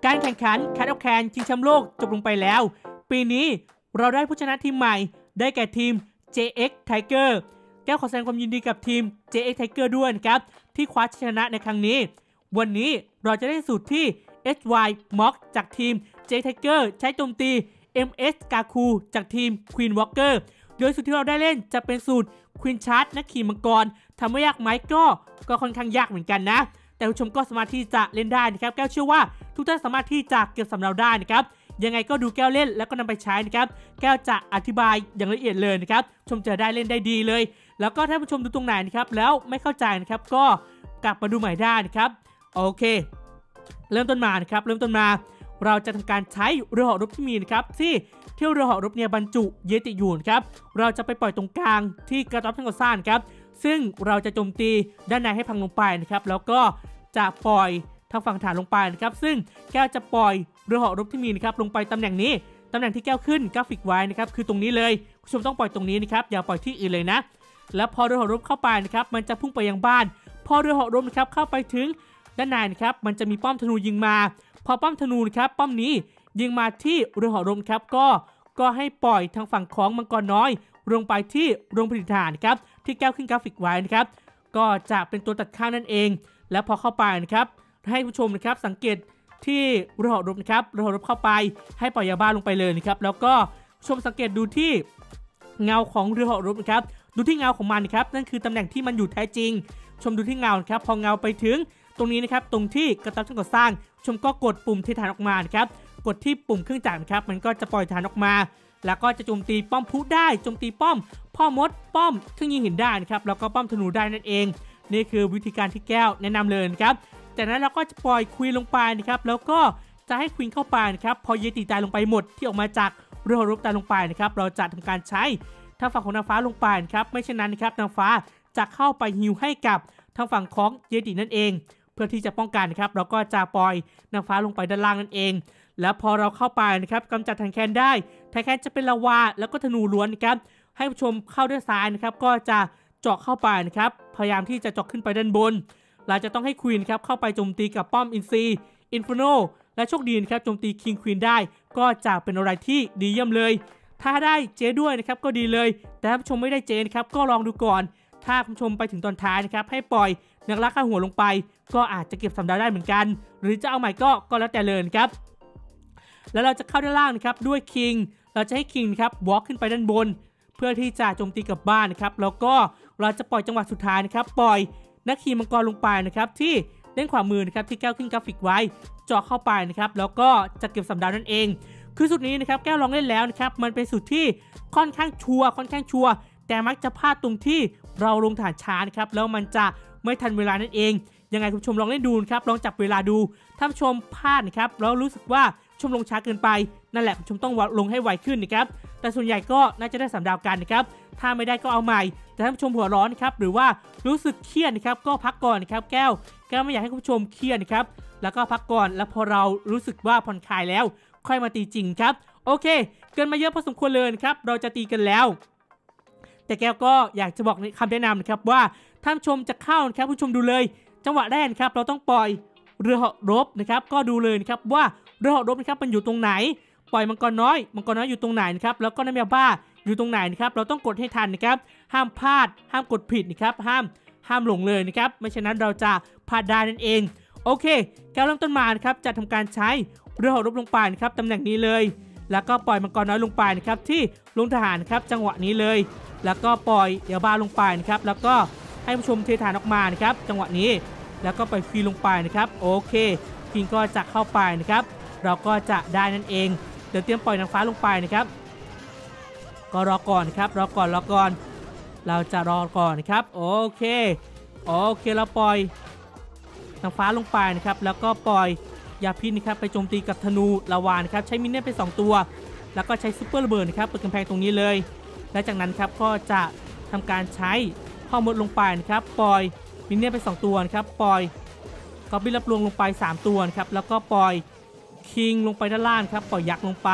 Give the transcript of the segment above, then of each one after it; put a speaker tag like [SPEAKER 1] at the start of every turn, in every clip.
[SPEAKER 1] การแข่งขันแคทออฟแคนชิงแชมป์โลกจบลงไปแล้วปีนี้เราได้ผู้ชนะทีมใหม่ได้แก่ทีม JX Tiger แก้วขอแสดงความยินดีกับทีม JX Tiger ด้วยนะครับที่คว้าชัยชนะในครั้งนี้วันนี้เราจะได้สูตรที่ SY Mock จากทีม JX Tiger ใช้โจมตี MS Gaku จากทีม Queen Walker โดยสูตรที่เราได้เล่นจะเป็นสูตร Queen Charge นักขี่มังกรทำให้ยากไหมก็ค่อนข้างยากเหมือนกันนะแต่ผู้ชมก็สามารถที่จะเล่นได้นะครับแก้วเชื่อว่าทุกท่านสามารถที่จะเก็บสำเนาได้นะครับยังไงก็ดูแก้วเล่นแล้วก็นำไปใช้นะครับแก้วจะอธิบายอย่างละเอียดเลยนะครับชมจะได้เล่นได้ดีเลยแล้วก็ถ้าผู้ชมดูตรงไหนนะครับแล้วไม่เข้าใจนะครับก็กลับมาดูใหม่ได้นะครับโอเคเริ่มต้นมานะครับเราจะทำการใช้เรือเหาะรบที่มีนะครับที่เรือเหาะรบเนี่ยบรรจุเยติอยู่นะครับเราจะไปปล่อยตรงกลางที่กระต๊อบทั้งกอซ่านครับซึ่งเราจะโจมตีด้านในให้พังลงไปนะครับแล้วก็จะปล่อยทางฝั่งฐานลงไปนะครับซึ่งแก้วจะปล่อยเรือเหาะรบที่มีนะครับลงไปตำแหน่งนี้ตำแหน่งที่แก้วขึ้นกราฟิกไว้นะครับคือตรงนี้เลยคุณผู้ชมต้องปล่อยตรงนี้นะครับอย่าปล่อยที่อื่นเลยนะแล้วพอเรือเหาะรบเข้าไปนะครับมันจะพุ่งไปยังบ้านพอเรือเหาะรบนะครับเข้าไปถึงด้านในนะครับมันจะมีป้อมธนูยิงมาพอป้อมธนูนะครับป้อมนี้ยิงมาที่เรือเหาะรบครับก็ให้ปล่อยทางฝั่งของมังกรน้อยลงไปที่โรงผลิตฐานครับที่แก้วขึ้นกราฟิกไว้นะครับก็จะเป็นตัวตัดข้างนั่นเองแล้วพอเข้าไปนะครับให้ผู้ชมนะครับสังเกตที่เรือเหาะรบนะครับเรือเหาะรบเข้าไปให้ปล่อยยาบ้าลงไปเลยนะครับแล้วก็ชมสังเกตดูที่เงาของเรือเหาะรบนะครับดูที่เงาของมันนะครับนั่นคือตำแหน่งที่มันอยู่แท้จริงชมดูที่เงาครับพอเงาไปถึงตรงนี้นะครับตรงที่กระต๊อบช่างก่อสร้างชมก็กดปุ่มเทฐานออกมานะครับกดที่ปุ่มเครื่องจักรนะครับมันก็จะปล่อยฐานออกมาแล้วก็จะโจมตีป้อมพุได้โจมตีป้อมพ่อมดป้อมเครื่องยิงหินได้นะครับแล้วก็ป้อมธนูได้นั่นเองนี่คือวิธีการที่แก้วแนะนำเลยนะครับจากนั้นเราก็จะปล่อยควีนลงไปนะครับแล้วก็จะให้ควีนเข้าไปนะครับพอเยติตายลงไปหมดที่ออกมาจากเรือรบตายลงไปนะครับเราจะทำการใช้ทางฝั่งของนางฟ้าลงไปนะครับไม่เช่นนั้นนะครับนางฟ้าจะเข้าไปฮิวให้กับทางฝั่งของเยตินั่นเองเพื่อที่จะป้องกันนะครับเราก็จะปล่อยนางฟ้าลงไปด้านล่างนั่นเองแล้วพอเราเข้าไปนะครับกำจัดแทนแคนได้แทนแคนจะเป็นลาวาแล้วก็ธนูล้วนนะครับให้ผู้ชมเข้าด้วยซ้ายนะครับก็จะเจาะเข้าไปนะครับพยายามที่จะเจาะขึ้นไปด้านบนเราจะต้องให้ควีนครับเข้าไปโจมตีกับป้อมอินซีอินฟิโนและโชคดีนะครับโจมตีคิงควีนได้ก็จะเป็นอะไรที่ดีเยี่ยมเลยถ้าได้เจด้วยนะครับก็ดีเลยแต่ถ้าผู้ชมไม่ได้เจนะครับก็ลองดูก่อนถ้าผู้ชมไปถึงตอนท้ายนะครับให้ปล่อยนักล่าข้าหัวลงไปก็อาจจะเก็บสำเนาได้เหมือนกันหรือจะเอาใหม่ก็แล้วแต่เลยครับแล้วเราจะเข้าด้านล่างนะครับด้วยคิงเราจะให้คิงครับวอล์กขึ้นไปด้านบนเพื่อที่จะโจมตีกับบ้านนะครับแล้วก็เราจะปล่อยจังหวะสุดท้ายนะครับปล่อยนักขี่มังกรลงไปนะครับที่ด้านขวามือนะครับที่แก้วขึ้นกราฟิกไว้เจาะเข้าไปนะครับแล้วก็จะเก็บสำเนานั่นเองคือสูตรนี้นะครับแก้วลองเล่นแล้วนะครับมันเป็นสูตรที่ค่อนข้างชัวร์แต่มักจะพลาดตรงที่เราลงฐานช้านะครับแล้วมันจะไม่ทันเวลานั่นเองยังไงคุณผู้ชมลองเล่นดูครับลองจับเวลาดูถ้าผู้ชมพลาดนะครับแล้วรู้สึกว่าชมลงช้าเกินไปนั่นแหละคุณผู้ชมต้องลงให้ไวขึ้นนะครับแต่ส่วนใหญ่ก็น่าจะได้3 ดาวกันนะครับถ้าไม่ได้ก็เอาใหม่แต่ถ้าผู้ชมหัวร้อนนะครับหรือว่ารู้สึกเครียดนะครับก็พักก่อนนะครับแก้วไม่อยากให้คุณผู้ชมเครียดนะครับแล้วก็พักก่อนแล้วพอเรารู้สึกว่าผ่อนคลายแล้วค่อยมาตีจริงครับโอเคเกินมาเยอะพอสมควรเลยนะครับเราจะตีกันแล้วแต่แก้วก็อยากจะบอกคำแนะนำนะครับว่าท่านผู้ชมจะเข้านะครับผู้ชมดูเลยจังหวะแรกครับเราต้องปล่อยเรือเหาะรบนะครับก็ดูเลยนะครับว่าเรือเหาะรบนะครับมันอยู่ตรงไหนปล่อยมังกรน้อยอยู่ตรงไหนนะครับแล้วก็น้ำยาบ้าอยู่ตรงไหนนะครับเราต้องกดให้ทันนะครับห้ามพลาดห้ามกดผิดนะครับห้ามหลงเลยนะครับไม่เช่นนั้นเราจะพลาดได้นั่นเองโอเคแก้วเริ่มต้นมานะครับจะทำการใช้เรือเหาะรบลงไปนะครับตำแหน่งนี้เลยแล้วก็ปล่อยมังกรน้อยลงไปนะครับที่ลงทหารนะครับจังหวะนี้เลยแล้วก็ปล่อยยาบ้าลงไปนะครับแล้วก็ให้ผู้ชมเทฐานออกมานะครับจังหวะนี้แล้วก็ปล่อยฟรีลงไปนะครับโอเคคิงก็จะเข้าไปนะครับเราก็จะได้นั่นเองเดี๋ยวเตรียมปล่อยนางฟ้าลงไปนะครับก็รอก่อนนะครับรอก่อนเราจะรอก่อนนะครับโอเคเราปล่อยนางฟ้าลงไปนะครับแล้วก็ปล่อยยาพิษนะครับไปโจมตีกับธนูลาวานะครับใช้มินเนี่ยนไป2 ตัวแล้วก็ใช้ซุปเปอร์ระเบิดนะครับเปิดกำแพงตรงนี้เลยและจากนั้นครับก็จะทำการใช้พ่อมดลงไปนะครับปล่อยมินเนี่ยนไป2 ตัวนะครับปล่อยกอบบินรับลวงลงไป3 ตัวนะครับแล้วก็ปล่อยคิงลงไปด้านล่างครับปล่อยยักษ์ลงไป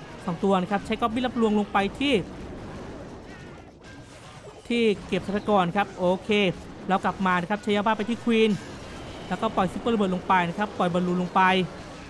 [SPEAKER 1] 2 ตัวนะครับใช้กอบบินรับลวงลงไปที่เก็บทรัพยากรครับโอเคเรากลับมานะครับใช้ยาบ้าไปที่ควีนแล้วก็ปล่อยซุปเปอร์ระเบิดลงไปนะครับปล่อยบอลลูนลงไป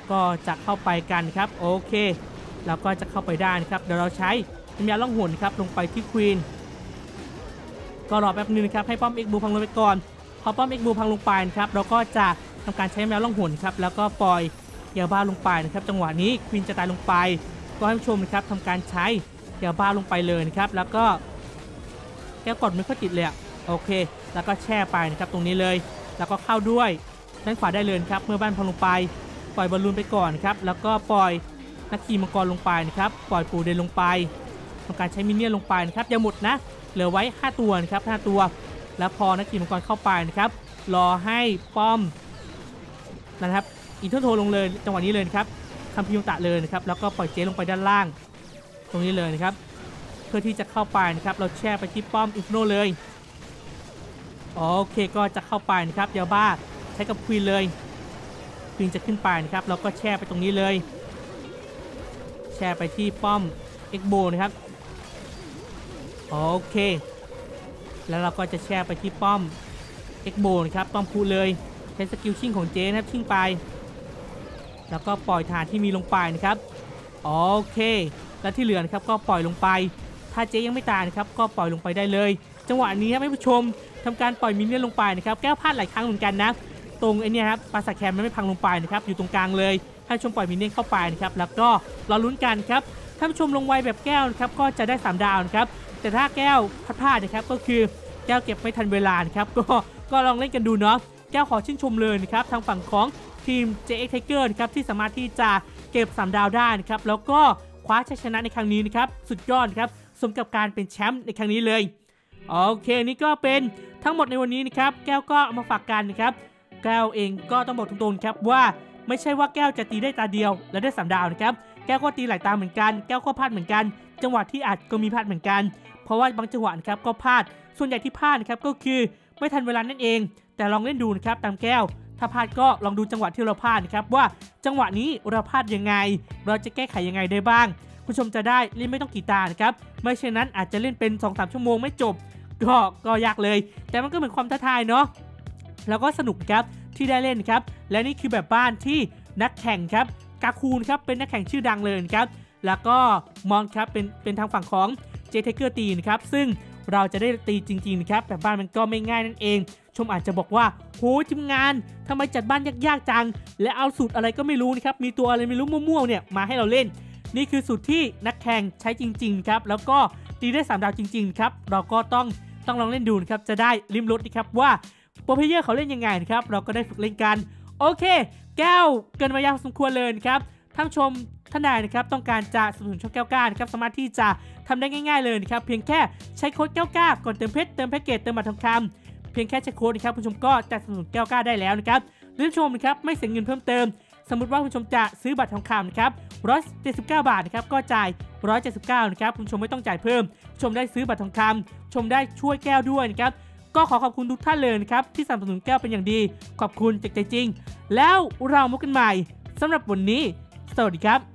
[SPEAKER 1] ก็จะเข้าไปกันครับโอเคเราก็จะเข้าไปได้นะครับเดี๋ยวเราใช้น้ำยาล่องหนครับลงไปที่ควีนก็รอแป๊บนึงนะครับให้ป้อมเอ็กบูพังลงไปก่อนพอป้อมเอ็กบูพังลงไปนะครับเราก็จะทำการใช้น้ำยาล่องหนครับแล้วก็ปล่อยยาบ้าลงไปนะครับจังหวะนี้ควีนจะตายลงไปก็ให้ผู้ชมนะครับทำการใช้ยาบ้าลงไปเลยนะครับแล้วก็แก้วกดไม่ค่อยติดเลยโอเคแล้วก็แช่ไปนะครับตรงนี้เลยแล้วก็เข้าด้วยด้านขวาได้เลยครับเมื่อบ้านพังลงไปปล่อยบอลลูนไปก่อนครับแล้วก็ปล่อยนักขี่มังกรลงไปนะครับปล่อยปูเดนลงไปทำการใช้มินเนี่ยนลงไปนะครับอย่าหมดนะเหลือไว้5ตัวนะครับ5ตัวแล้วพอนักขี่มังกรเข้าไปนะครับรอให้ป้อมนะครับอีเทอร์โทลงเลยจังหวะนี้เลยนะครับทำพิยงตะเลยนะครับแล้วก็ปล่อยเจลงไปด้านล่างตรงนี้เลยนะครับเพื่อที่จะเข้าไปนะครับเราแช่ไปที่ป้อมอินฟิโนเลยโอเคก็จะเข้าไปนะครับยาบ้าใช้กับควีนเลยควีนจะขึ้นไปนะครับเราก็แช่ไปตรงนี้เลยแช่ไปที่ป้อมเอ็กโบนะครับโอเคแล้วเราก็จะแช่ไปที่ป้อมเอ็กโบนะครับป้อมพูเลยใช้สกิลชิ่งของเจนะครับชิ่งไปแล้วก็ปล่อยฐานที่มีลงไปนะครับโอเคแล้วที่เหลือนะครับก็ปล่อยลงไปถ้าเจยังไม่ตายนะครับก็ปล่อยลงไปได้เลยจังหวะนี้ครับท่านผู้ชมทำการปล่อยมินเนี่ยนลงไปนะครับแก้วพลาดหลายครั้งเหมือนกันนะตรงไอ้นี่ครับปราสาทแคมไม่พังลงไปนะครับอยู่ตรงกลางเลยให้ชมปล่อยมินเนี่ยนเข้าไปนะครับแล้วก็รอลุ้นกันครับท่านผู้ชมลงไวแบบแก้วนะครับก็จะได้3ดาวนะครับแต่ถ้าแก้วพลาดนะครับก็คือแก้วเก็บไม่ทันเวลานะครับก็ลองเล่นกันดูเนาะแก้วขอชื่นชมเลยนะครับทางฝั่งของทีม JX Tiger นะครับที่สามารถที่จะเก็บ3ดาวได้นะครับแล้วก็คว้าชัยชนะในครั้งนี้นะครับสุดยอดครับสมกับการเป็นแชมป์ในครั้งนี้เลยโอเคนี่ก็เป็นทั้งหมดในวันนี้นะครับแก้วก็มาฝากกันนะครับแก้วเองก็ต้องบอกตรงๆครับว่าไม่ใช่ว่าแก้วจะตีได้ตาเดียวและได้3ดาวนะครับแก้วก็ตีหลายตาเหมือนกันแก้วก็พลาดเหมือนกันจังหวะที่อัดก็มีพลาดเหมือนกันเพราะว่าบางจังหวะนะครับก็พลาดส่วนใหญ่ที่พลาดนะครับก็คือไม่ทันเวลานั่นเองแต่ลองเล่นดูนะครับตามแก้วถ้าพลาดก็ลองดูจังหวะที่เราพลาดนะครับว่าจังหวะนี้เราพลาดยังไงเราจะแก้ไขยังไงได้บ้างผู้ชมจะได้เล่นไม่ต้องกี่ตานะครับไม่เช่นนั้นอาจจะเล่นเป็น 2-3 ชั่วโมงไม่จบก็ยากเลยแต่มันก็เหมือนความท้าทายเนาะแล้วก็สนุกครับที่ได้เล่นครับและนี่คือแบบบ้านที่นักแข่งครับกาคูนครับเป็นนักแข่งชื่อดังเลยครับแล้วก็มอนครับเป็นทางฝั่งของเจเทเกอร์ตีนะครับซึ่งเราจะได้ตีจริงๆนะครับแบบบ้านมันก็ไม่ง่ายนั่นเองชมอาจจะบอกว่าโหทีมงานทำไมจัดบ้านยากๆจังและเอาสูตรอะไรก็ไม่รู้นะครับมีตัวอะไรไม่รู้มั่วๆเนี่ยมาให้เราเล่นนี่คือสูตรที่นักแข่งใช้จริงๆครับแล้วก็ตีได้3ดาวจริงๆครับเราก็ต้องลองเล่นดูนะครับจะได้ริมรถนะครับว่าโปรเพลเยอร์เขาเล่นยังไงนะครับเราก็ได้ฝึกเล่นกันโอเคแก้วเกินมายาวสมควรเลยนะครับท่านชมท่านใดนะครับต้องการจะสนับสนุนช่องแก้วกล้านะครับสามารถที่จะทำได้ง่ายๆเลยนะครับเพียงแค่ใช้โค้ดแก้วกล้าก่อนเติมเพชรเติมแพ็กเกจเติมบัตรทองคำเพียงแค่ใช้โค้ดนะครับคุณชมก็จะสนับสนุนแก้วกล้าได้แล้วนะครับหรือชมนะครับไม่เสียเงินเพิ่มเติมสมมติว่าคุณชมจะซื้อบัตรทองคำนะครับ179 บาทนะครับก็จ่าย179นะครับคุณชมไม่ต้องจ่ายเพิ่มชมได้ซื้อบัตรทองคำชมได้ช่วยแก้วด้วยนะครับก็ขอบคุณทุกท่านเลยนะครับที่สนับสนุนแก้วเป็นอย่างดีขอบคุณจากใจจริงแล้วเราพบกันใหม่สำหรับวันนี้สวัสดีครับ